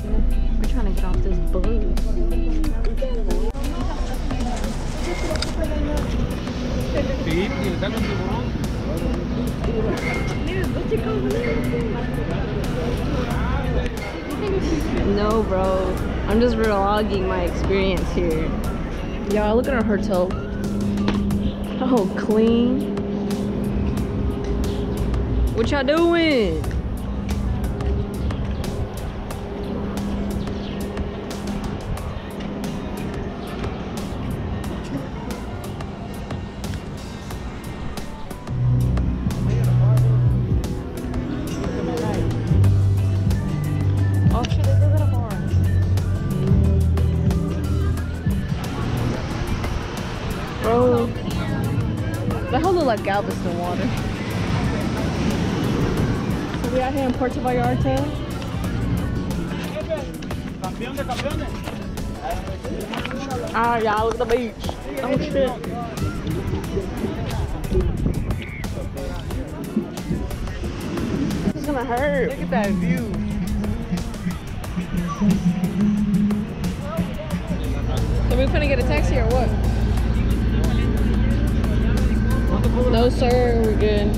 We're trying to get off this bus. No, bro. I'm just vlogging my experience here. Y'all, look at our hotel. Oh, clean. What y'all doing? Oh shit, they live at a bar. Bro, that whole look like Galveston water. So we out here in Puerto Vallarta. Ah, y'all, look at the beach. Oh shit. This is gonna hurt. Look at that view. So we finna get a taxi or what? No sir, we're good.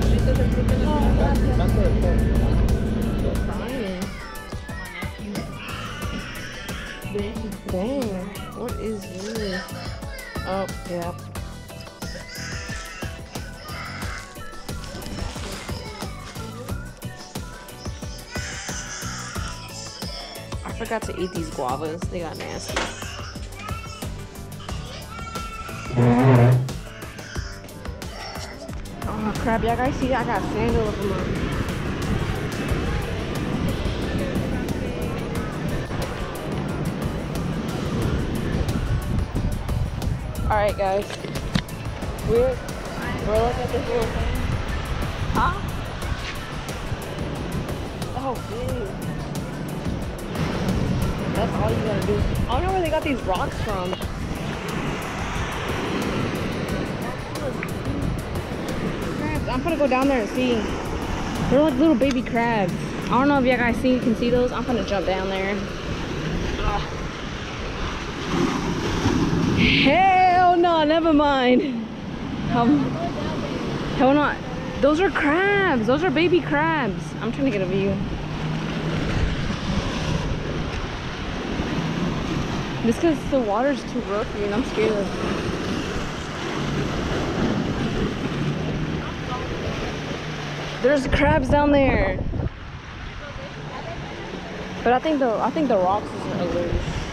Dang, what is this? Oh, yeah. I forgot to eat these guavas. They got nasty. Oh crap, y'all guys see I got sandal of them on. Alright guys. We're looking at this little thing. Huh? Oh big. That's all you gotta do. I don't know where they got these rocks from. I'm gonna go down there and see. They're like little baby crabs. I don't know if y'all guys can see those. I'm gonna jump down there. Ugh. Hell no, never mind. Hell no. Those are crabs. Those are baby crabs. I'm trying to get a view. Just because the water's too roughy and I'm scared of it. There's crabs down there. But I think the rocks are loose.